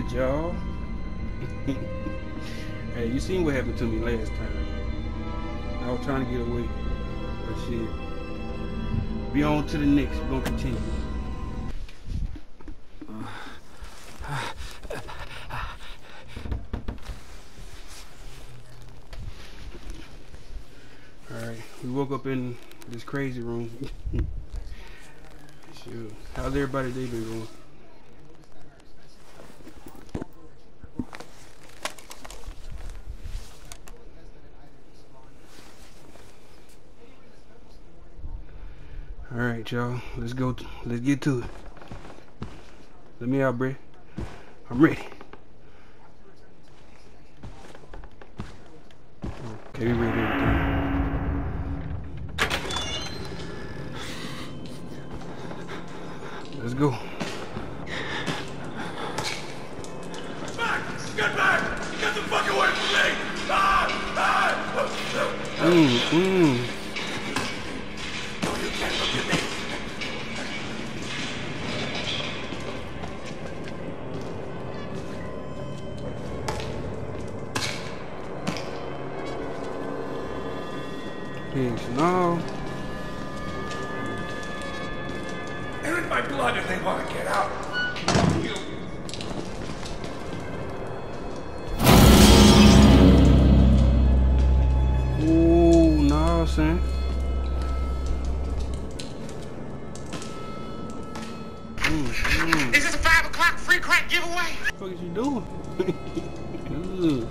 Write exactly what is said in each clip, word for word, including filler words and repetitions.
y'all. Hey, you seen what happened to me last time. I was trying to get away, but shit. Be on to the next. We're gonna continue. Alright, we woke up in this crazy room. Shoot. How's everybody day been going? Alright, y'all. Let's go. Let's get to it. Let me out, Brett. I'm ready. Okay, we ready everything. Let's go. Back! Get back! Get the fuck away from me! Ah! Ah! Mmm, mmm. No, you can't look at me. Pigs, no. They're in my blood if they want to get out. You. Ooh, no, son. Mm, mm. Is this a five o'clock free crack giveaway? What the fuck is you doing? Ugh.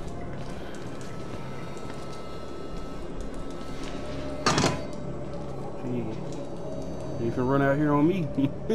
You can run out here on me.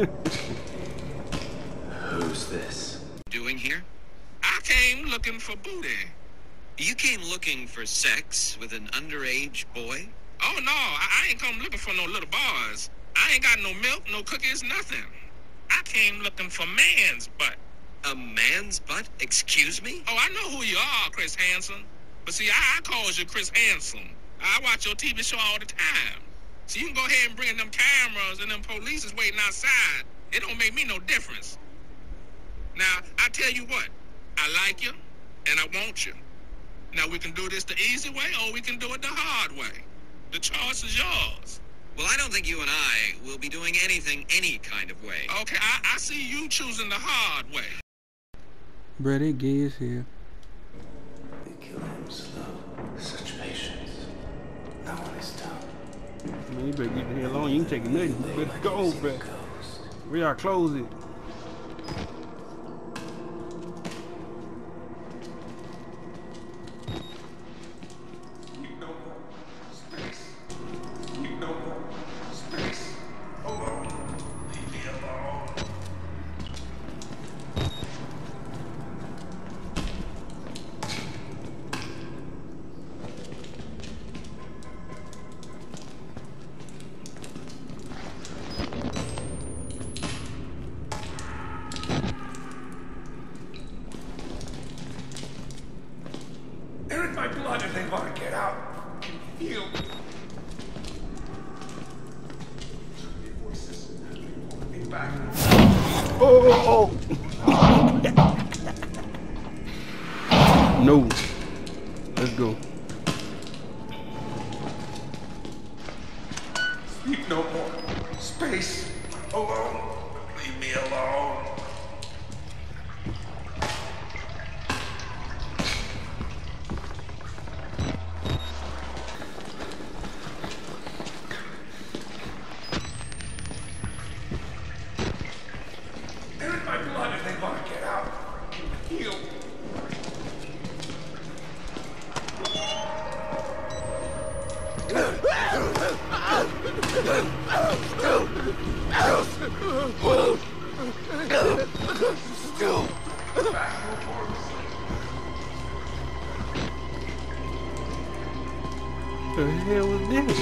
Who's this? Doing here? I came looking for booty. You came looking for sex with an underage boy? Oh no, I, I ain't come looking for no little boys. I ain't got no milk, no cookies, nothing. I came looking for man's butt. A man's butt? Excuse me? Oh, I know who you are, Chris Hansen. But see, I, I calls you Chris Hansen. I watch your T V show all the time. So you can go ahead and bring them cameras and them police is waiting outside. It don't make me no difference. Now, I tell you what, I like you and I want you. Now we can do this the easy way or we can do it the hard way. The choice is yours. Well, I don't think you and I will be doing anything any kind of way. Okay, I, I see you choosing the hard way. Bruh, they gay as hell. They kill him slow. Such patience. No one is done. Man, you better get the hell on. You ain't taking nothing. You better go, bruh. We are close it. They're in my blood if they want to get out. I can feel. Voices. They back. Oh, oh, oh. No. Let's go. Speak no more. Space. Alone. Leave me alone. They're in my blood if they want to get out. I can feel. Still. What the hell was this?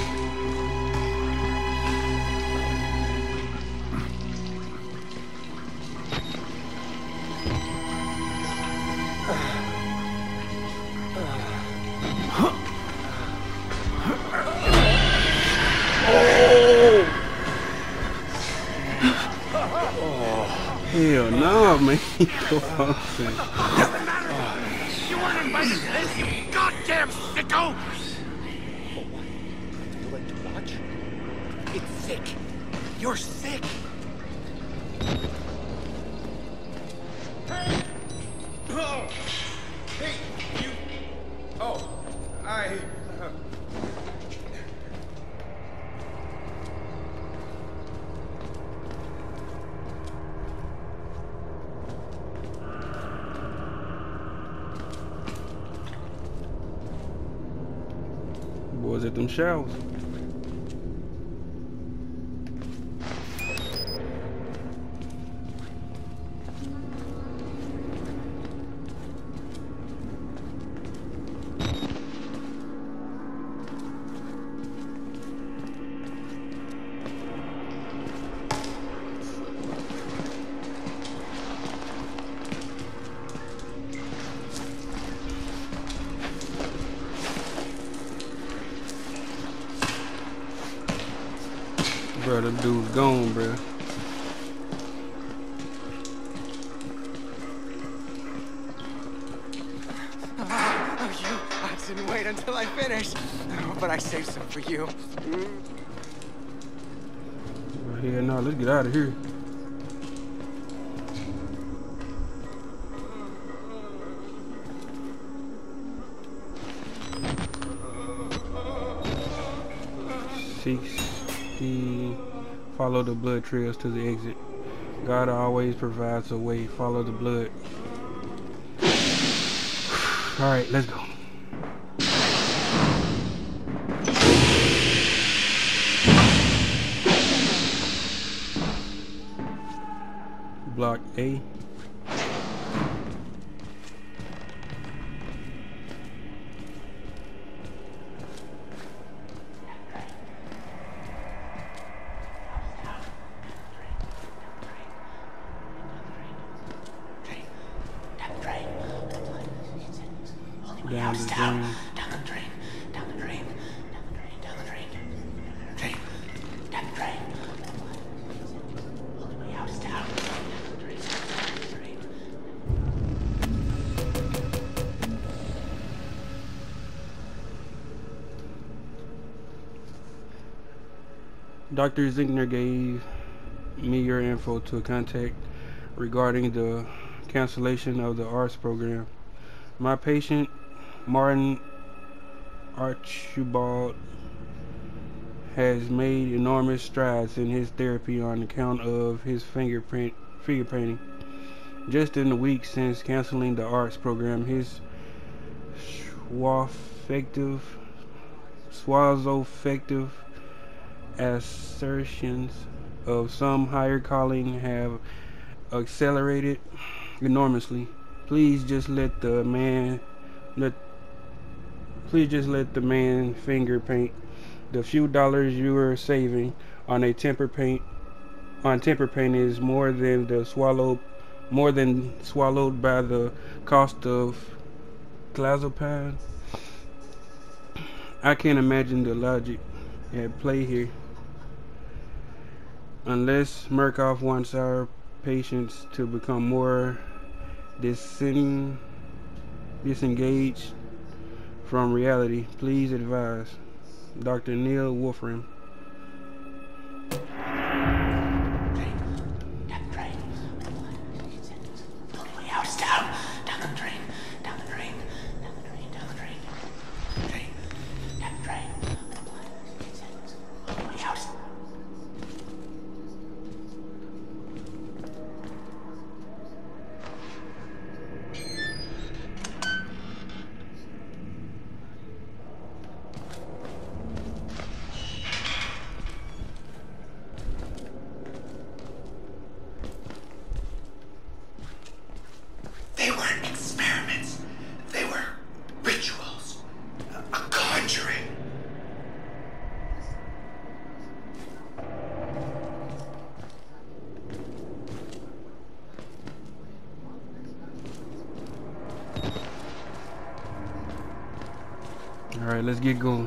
Hell no, man. Go on, man. You weren't invited to this, you goddamn sicko! You like to watch? It's sick. You're sick. Hey! Oh! Hey, you... Oh, I... Uh... Boys at them showers. Bro, them dude's gone, bro. Oh, you! I didn't wait until I finished. Oh, but I saved some for you. Hell no, let's get out of here. sixty. Follow the blood trails to the exit. God always provides a way. Follow the blood. Alright, let's go. Block A. Down the drain. Down the drain. Down the drain. Down the drain. Down the drain. Drain. Down the drain. Only way out is down. Down the drain. Down the drain. Doctor Zinkner gave me your info to contact regarding the cancellation of the arts program. My patient, Martin Archibald, has made enormous strides in his therapy on account of his fingerprint figure painting. Just in the week since canceling the arts program, his swaffective, swazoffective assertions of some higher calling have accelerated enormously. Please just let the man let please just let the man finger paint. The few dollars you are saving on a temper paint on temper paint is more than the swallowed more than swallowed by the cost of clozapine. I can't imagine the logic at play here. Unless Murkoff wants our patients to become more Disen disengaged from reality, please advise. Doctor Neil Wolfram. They weren't experiments. They were rituals. A, a conjuring. All right, let's get going.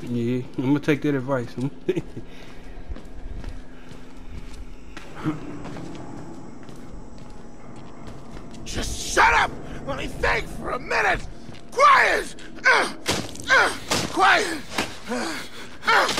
Yeah, I'm gonna take that advice. Just shut up! Let me think for a minute! Quiet! Uh, uh, quiet! Uh, uh.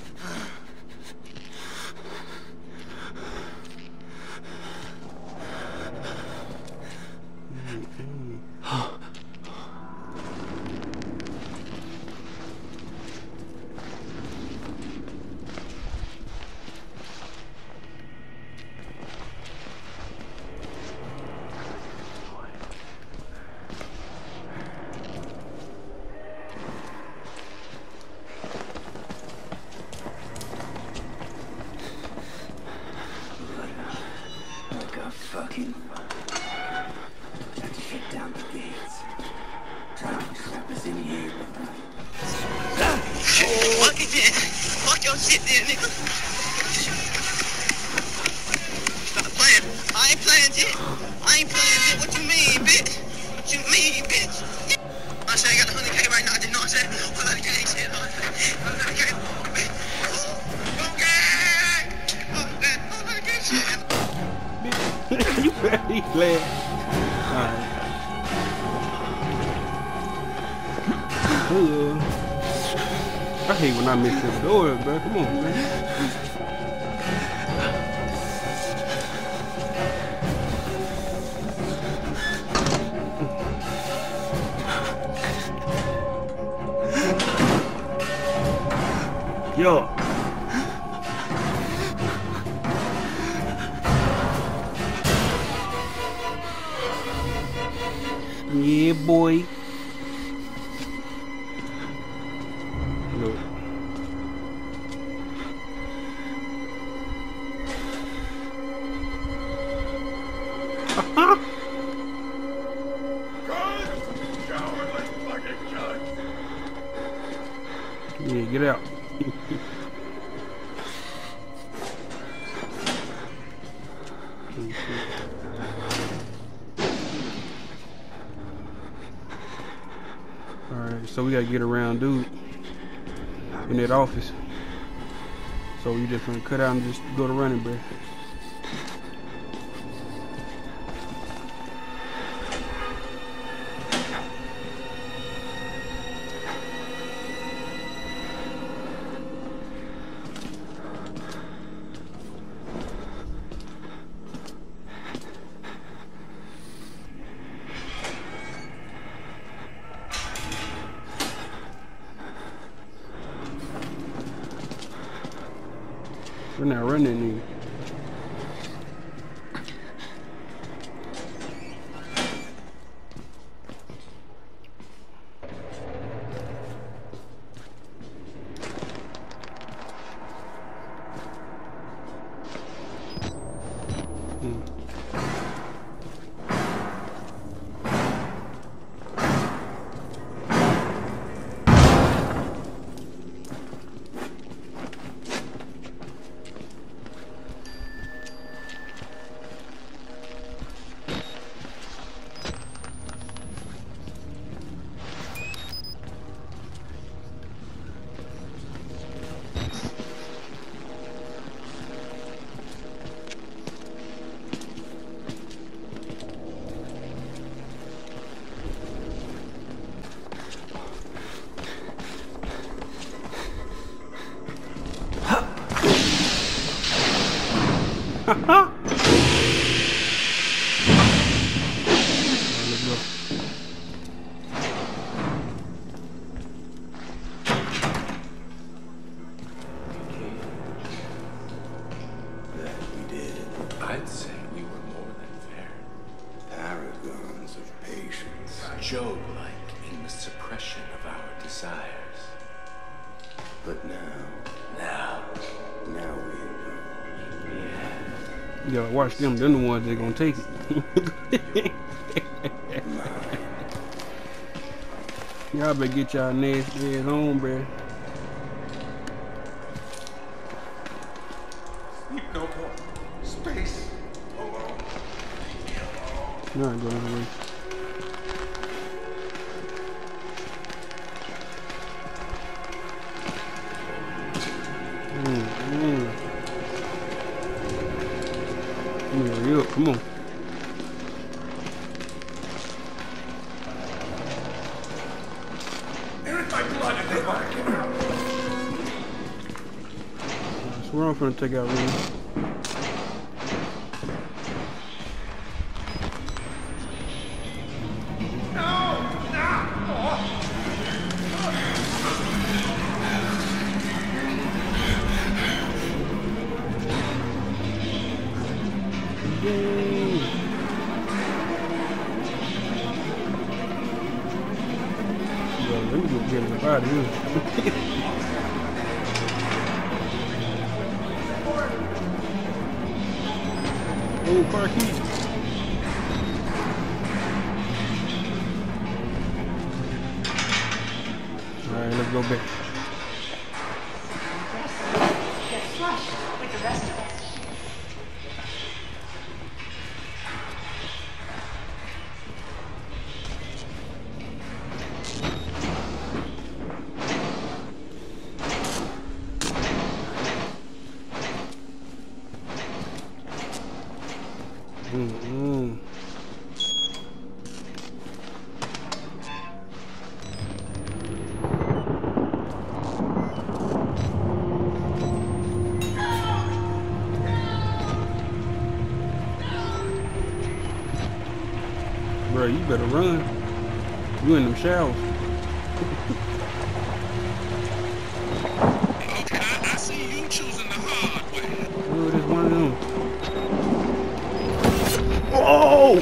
Fucking let's shut down the gates. Traffic trap is in here. Fuck it then. Fuck your shit then, nigga. Stop playing. I ain't playing shit. I ain't playing shit. What you mean, bitch? What you mean, bitch? I say I got a hundred K right now. I didn't know I said one hundred K shit. one hundred K, bitch. Okay. one hundred K shit. You better glad. Alright. I hate when I miss the door, bro. Come on, man. Yo. Yeah, boy. Look. Yeah, get out. Alright, so we gotta get around dude in that office. So we just gonna cut out and just go to running back. We're not running any. Hmm. Alright, let's go. That we did. I'd say we were more than fair. Paragons of patience. Job-like in the suppression of our desires. But now, Now, now we know. You gotta watch them. They're the ones that gonna take it. Y'all better get y'all nasty ass on, bruh. speak no more. Space alone. You're not going away. Swear I'm finna take out Ren. Let me go get him out of here. Oh, car keys. Alright, let's go back. Get flushed with the rest of us. Mm-hmm. Bro, you better run. You in them showers. Okay, I, I see you choosing the hard way. Oh, it is one of them. Oh!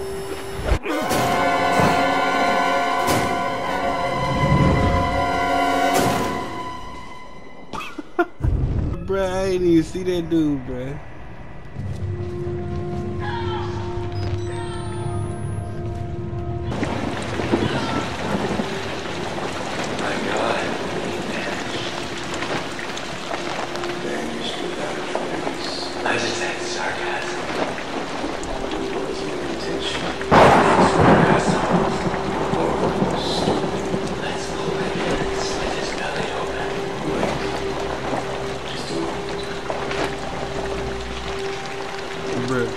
Bruh, I didn't even see that dude, bruh. My God, he vanished. Vanished without a trace. I detect sarcasm. It wasn't your intention. Thanks for your assholes. Or stupid. Let's pull him in and slit his belly open. Wait. Just a moment. Bruh.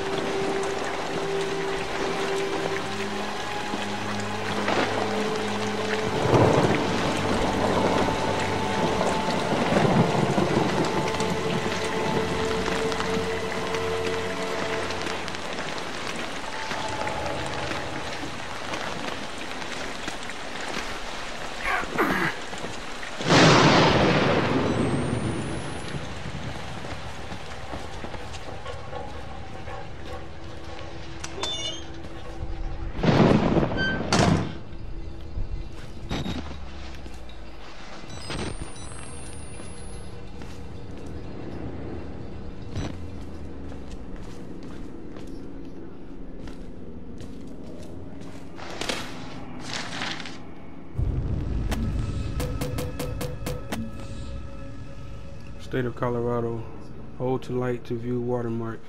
State of Colorado. Hold to light to view watermark.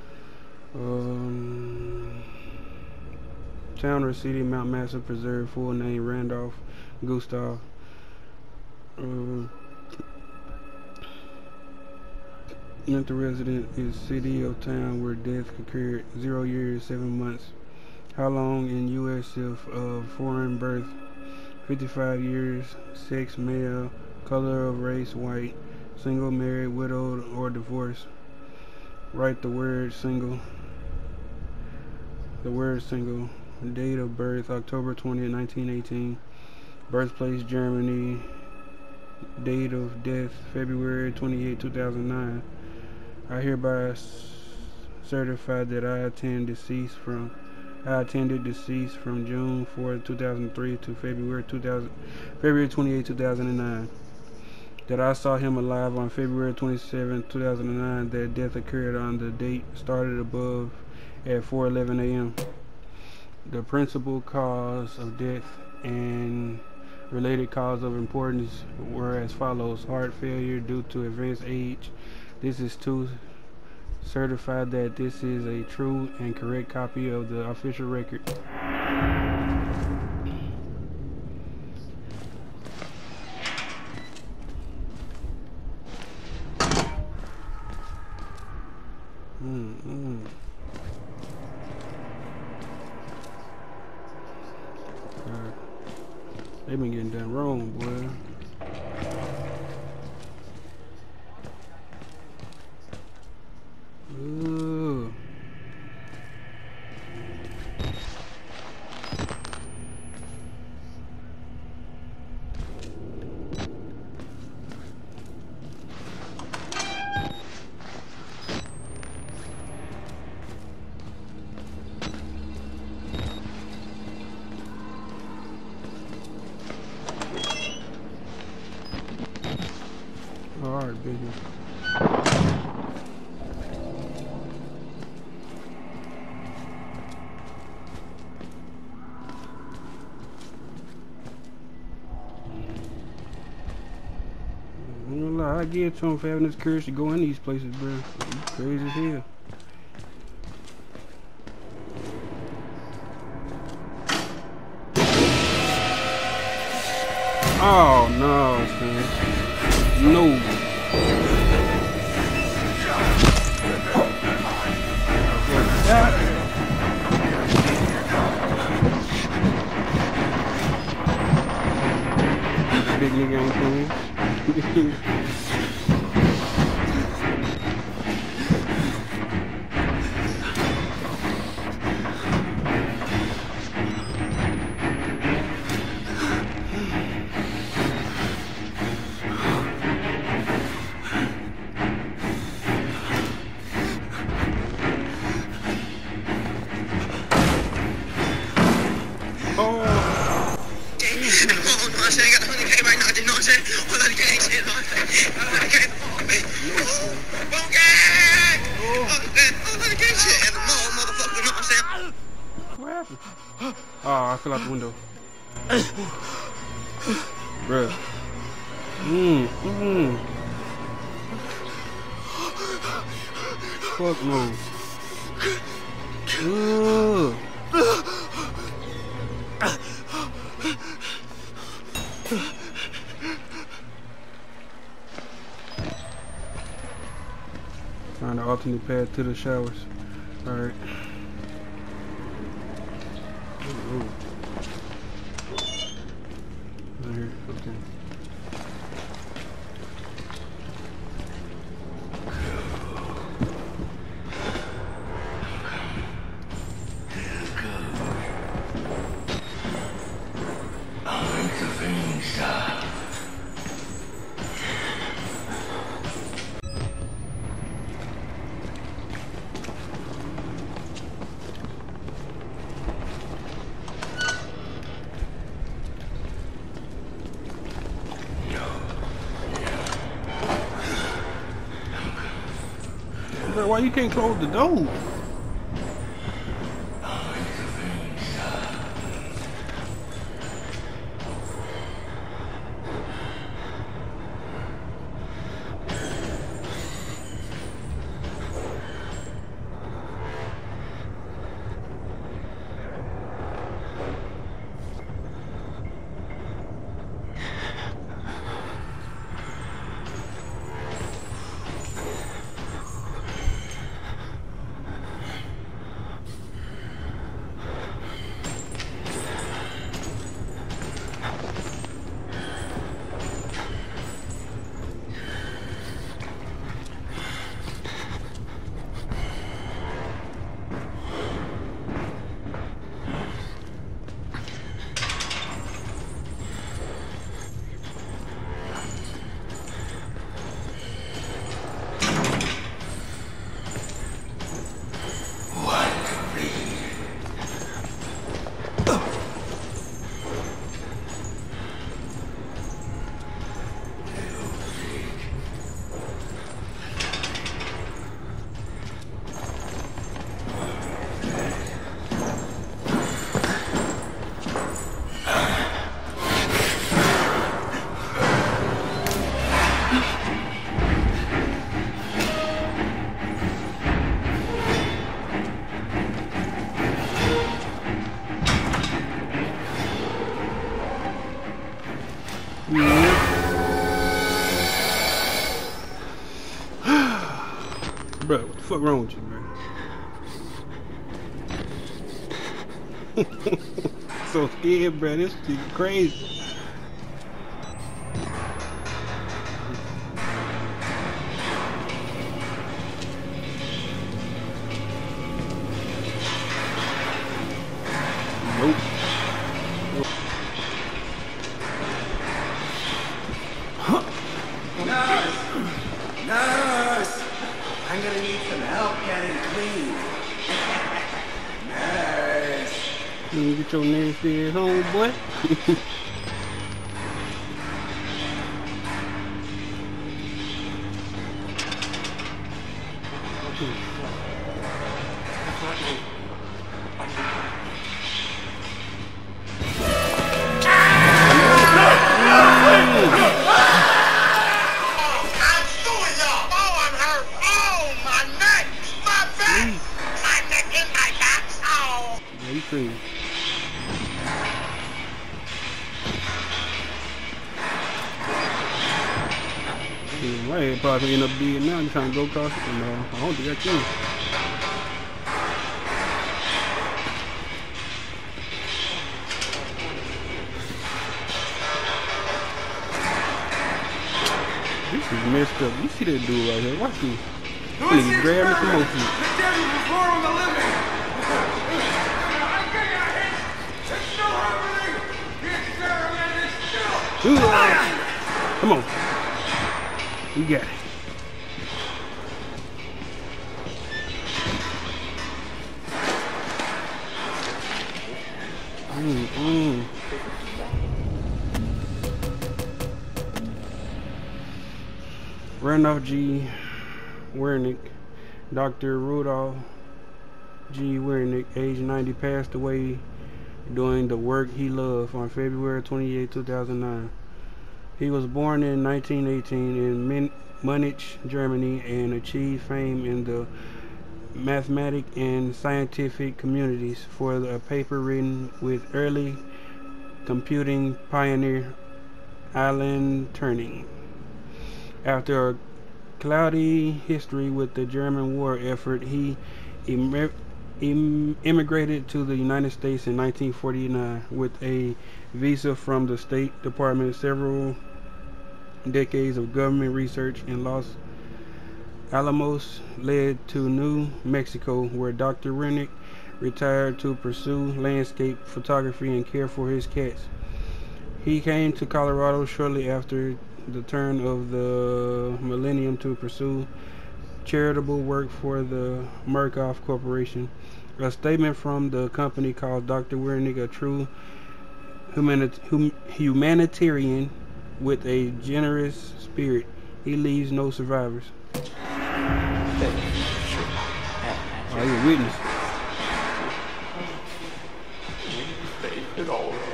Um, town or city, Mount Massive Preserve. Full name Randolph Gustav. Uh, mental resident is city or town where death occurred. Zero years, seven months. How long in U S if of foreign birth? fifty-five years. Sex male. Color of race white. Single, married, widowed, or divorced. Write the word single. The word single. Date of birth October twentieth, nineteen eighteen. Birthplace Germany. Date of death February twenty-eighth, two thousand nine. I hereby certify that I attend deceased from I attended deceased from June fourth, two thousand three to February two thousand February twenty-eighth, two thousand nine. That I saw him alive on February twenty-seventh, two thousand nine. That death occurred on the date started above at four eleven a m The principal cause of death and related cause of importance were as follows: heart failure due to advanced age. This is to certify that this is a true and correct copy of the official record. Mm-mm. Uh, they been getting done wrong, boy. hard business. I'm gonna lie, I give it to him for having this courage to go in these places, bro. He's crazy as hell. Oh no, man. No. Big nigga ain't playing. Oh, I fell out the window. Bruh. Mmm, mmm. Fuck no. Ugh. Find the alternate path to the showers. Alright. Ooh. Right here, okay. Bro, why you can't close the door? Bro, what the fuck wrong with you, man? So scared, bro. This shit crazy. Nope. Huh. Nurse! Nurse! I'm gonna need some help getting clean. Nurse! You get your nasty ass home, boy. My head probably end up dead now. I'm trying to go across it. No, I don't think I can. This is messed up. You see that dude right here? Watch me. Please grab me some more food. Come on. You got it. Mm, mm. Randolph G. Wernick, Doctor Rudolph G. Wernick, age ninety, passed away doing the work he loved on February twenty-eighth, two thousand nine. He was born in nineteen eighteen in Munich, Germany, and achieved fame in the mathematic and scientific communities for a paper written with early computing pioneer Alan Turing. After a cloudy history with the German war effort, he em em immigrated to the United States in nineteen forty-nine with a visa from the State Department. Several decades of government research in Los Alamos led to New Mexico, where Doctor Wernick retired to pursue landscape photography and care for his cats. He came to Colorado shortly after the turn of the millennium to pursue charitable work for the Murkoff Corporation. A statement from the company called Doctor Wernick a true humanit hum humanitarian with a generous spirit. He leaves no survivors. Are you a witness? It all wrong.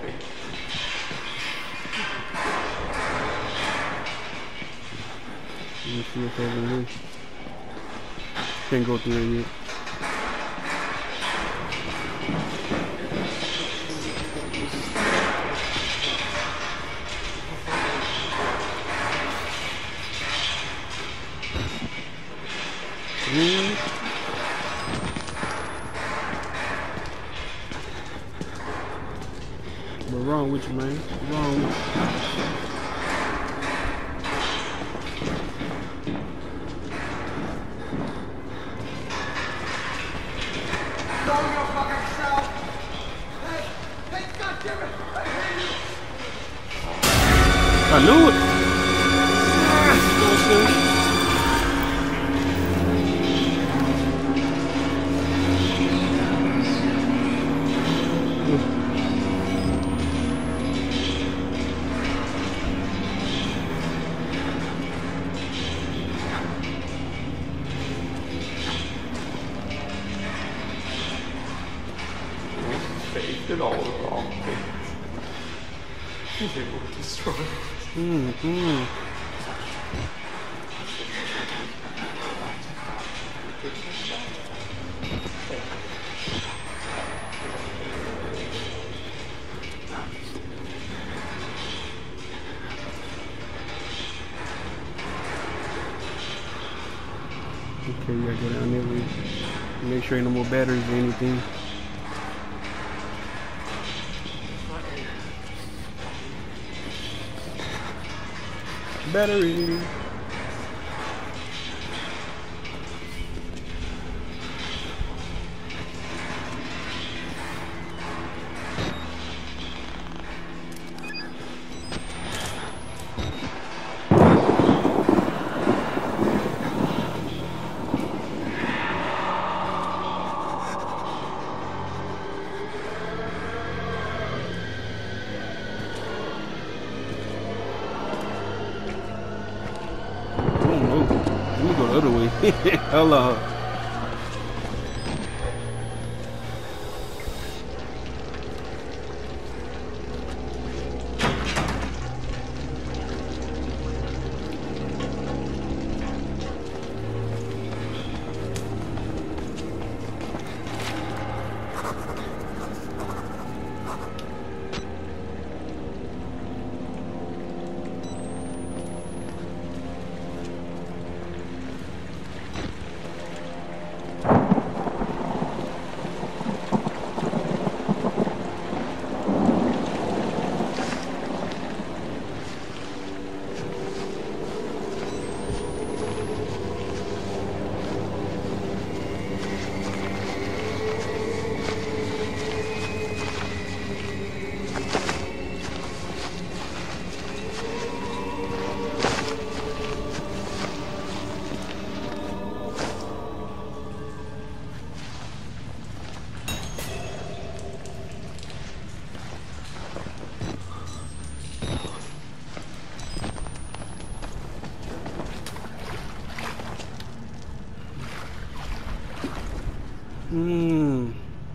Let me see what's over here. Can't go through it yet. Mm. What's wrong with you, man? What's wrong with you? I knew it. Faith did all the wrong things. They were destroyed. Mm, mm. Okay, you gotta go down there with make sure ain't no more batteries or anything. Battery. Let me go the other way. Hold on. Hmm.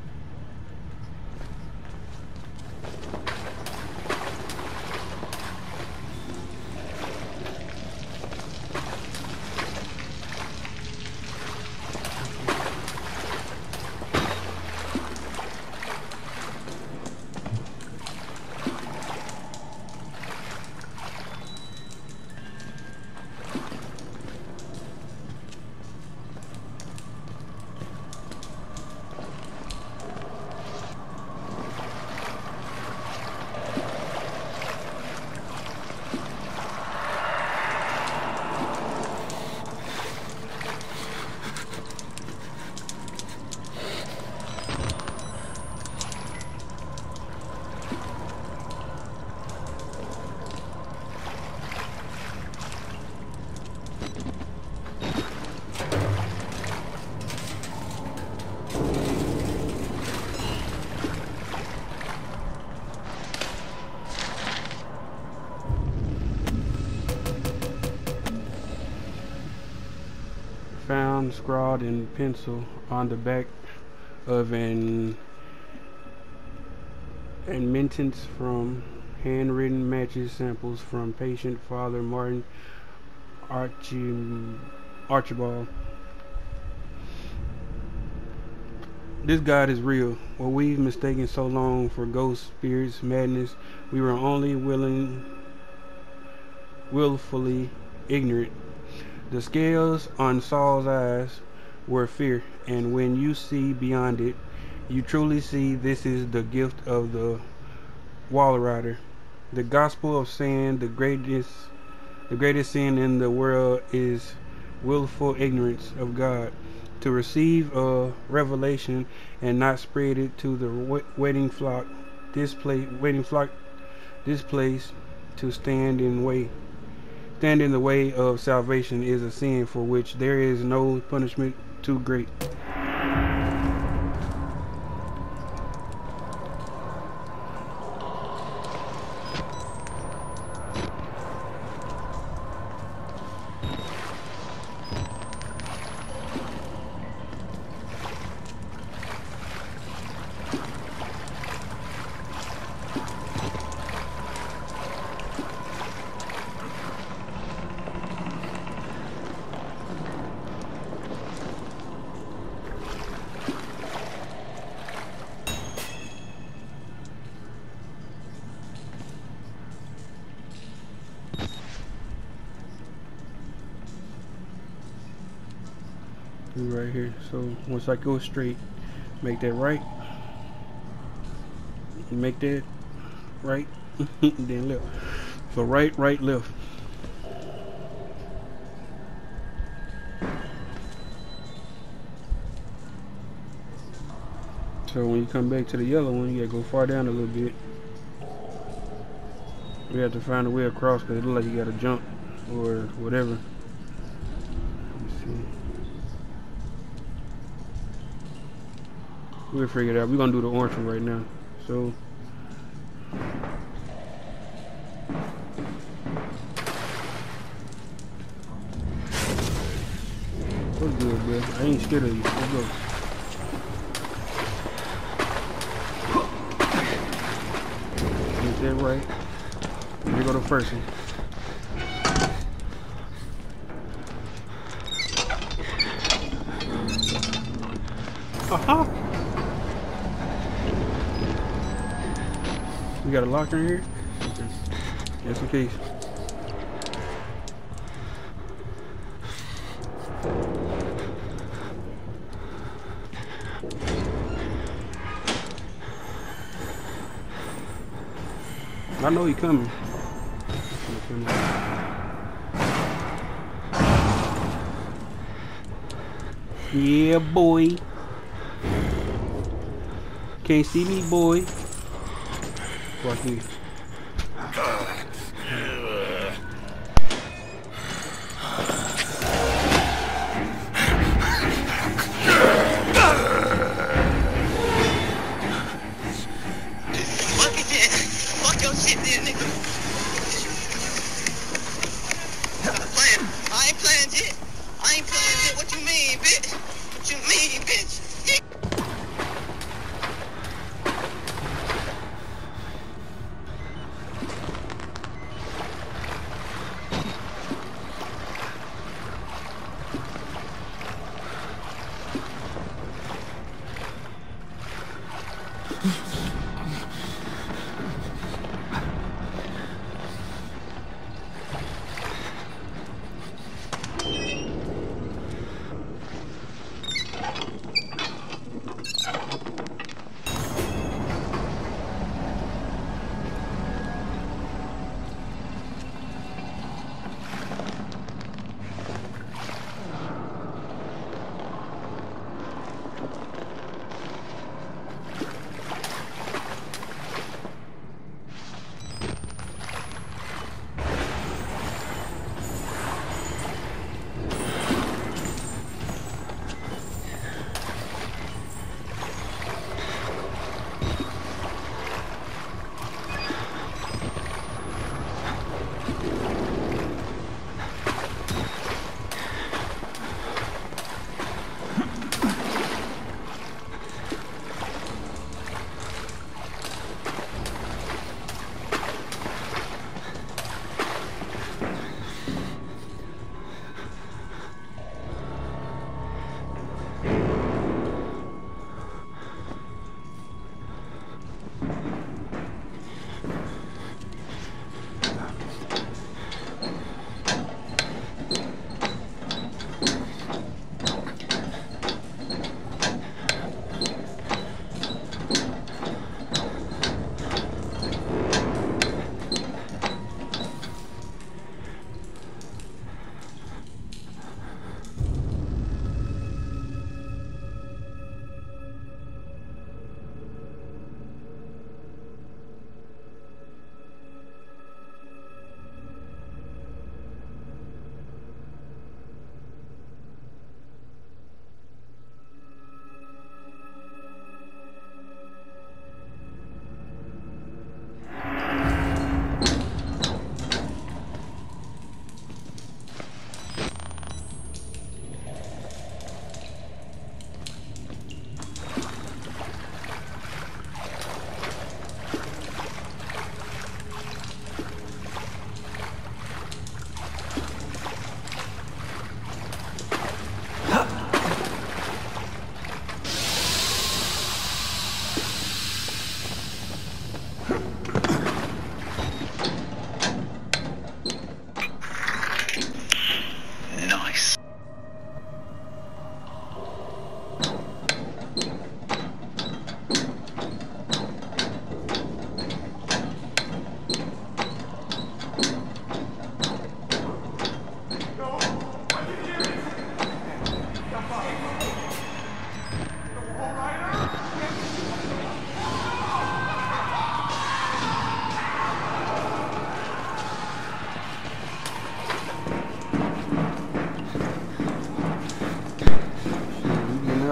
Found scrawled in pencil on the back of an admittance from handwritten matches samples from patient Father Martin Archie, Archibald. This God is real. What we've mistaken so long for ghosts, spirits, madness, we were only willing, willfully ignorant. The scales on Saul's eyes were fear, and when you see beyond it, you truly see this is the gift of the wall rider. The gospel of saying the greatest, the greatest sin in the world is willful ignorance of God. To receive a revelation and not spread it to the waiting flock, this place, waiting flock, this place to stand in way. Stand in the way of salvation is a sin for which there is no punishment too great. Right here. So once I go straight, make that right, make that right, then left. So right, right, left. So when you come back to the yellow one, you gotta go far down a little bit. We have to find a way across because it looks like you gotta jump or whatever. Let me see. We'll figure it out. We're gonna do the orange one right now. So what's good, bro? I ain't scared of you. Let's go. Get that right. Here go the first one. Uh-huh. We got a locker in here? Okay. Just in case. I know he coming. Yeah, boy. Can't see me, boy. Watch me. Fuck it, then. Fuck your shit, then, nigga. I'm playing. I ain't playing shit. I ain't playing shit. What you mean, bitch? What you mean, bitch?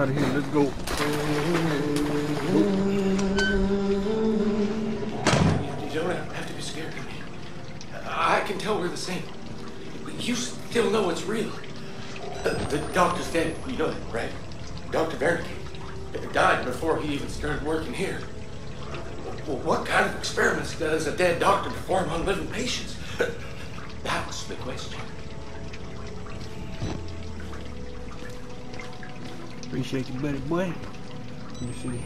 out of here. Let's go. You don't have to be scared of me. I can tell we're the same. But you still know it's real. The, the doctor's dead. You know that, right? Doctor Wernicke died before he even started working here. Well, what kind of experiments does a dead doctor perform on living patients? That's the question. Appreciate you, buddy boy. Let me see.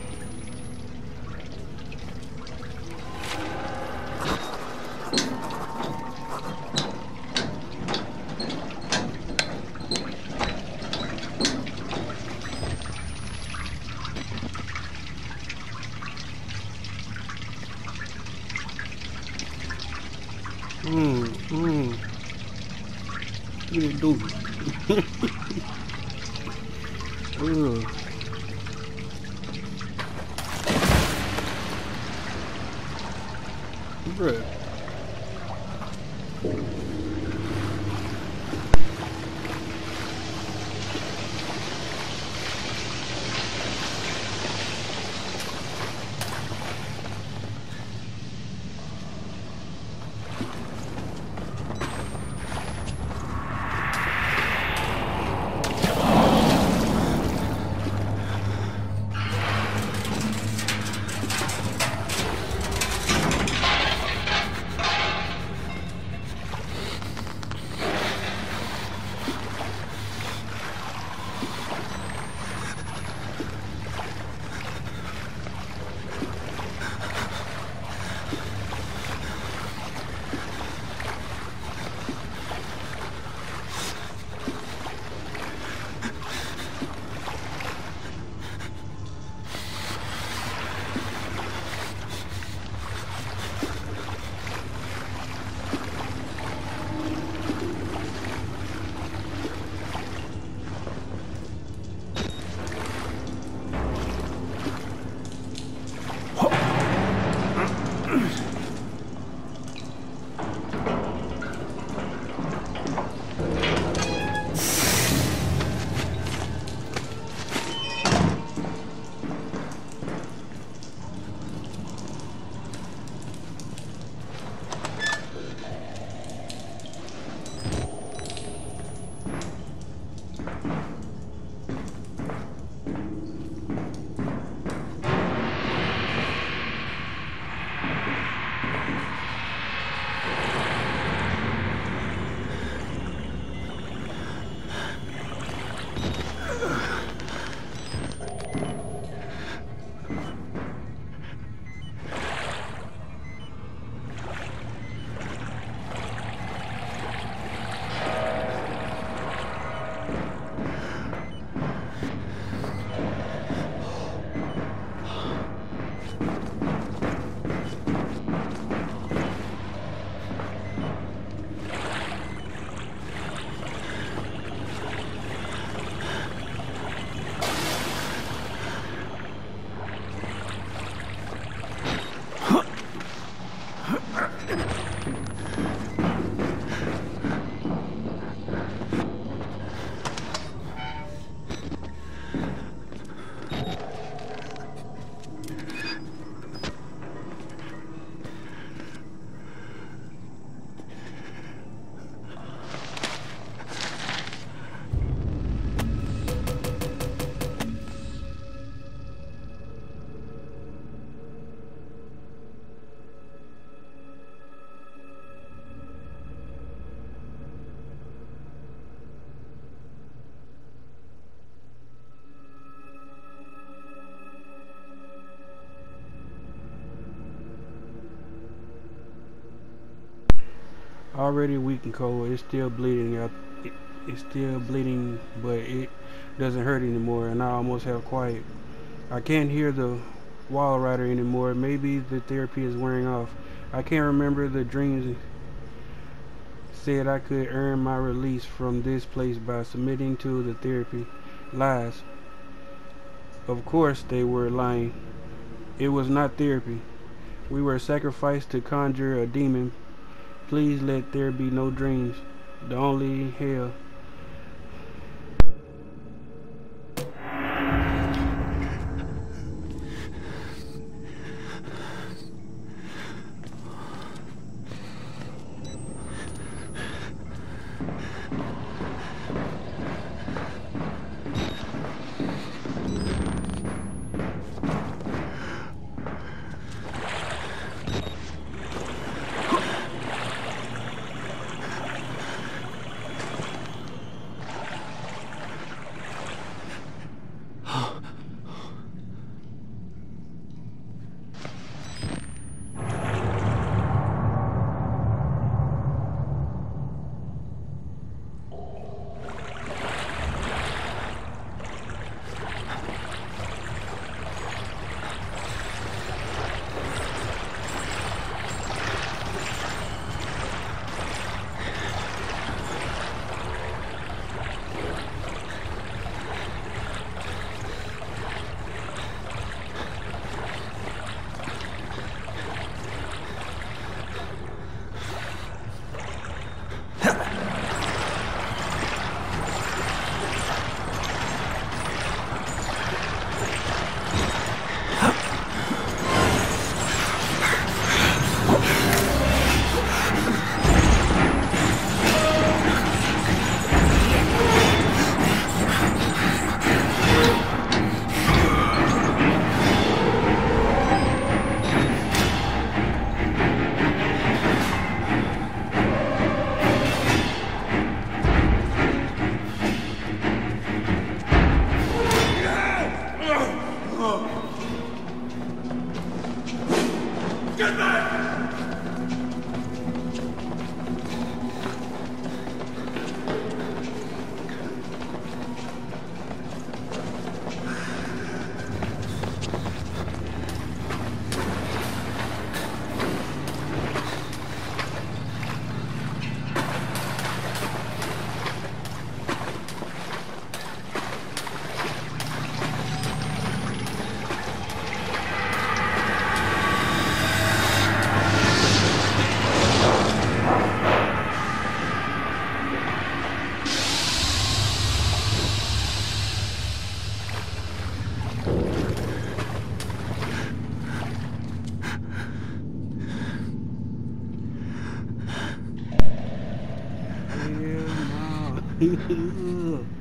Mmm, mmm. Look at it do. Ugh. Bruh. Already weak and cold. It's still bleeding out. It, it's still bleeding, but it doesn't hurt anymore, and I almost have quiet. I can't hear the wall rider anymore. Maybe the therapy is wearing off. I can't remember the dreams said I could earn my release from this place by submitting to the therapy. Lies. Of course they were lying. It was not therapy. We were sacrificed to conjure a demon. Please let there be no dreams. The only hell. Ugh.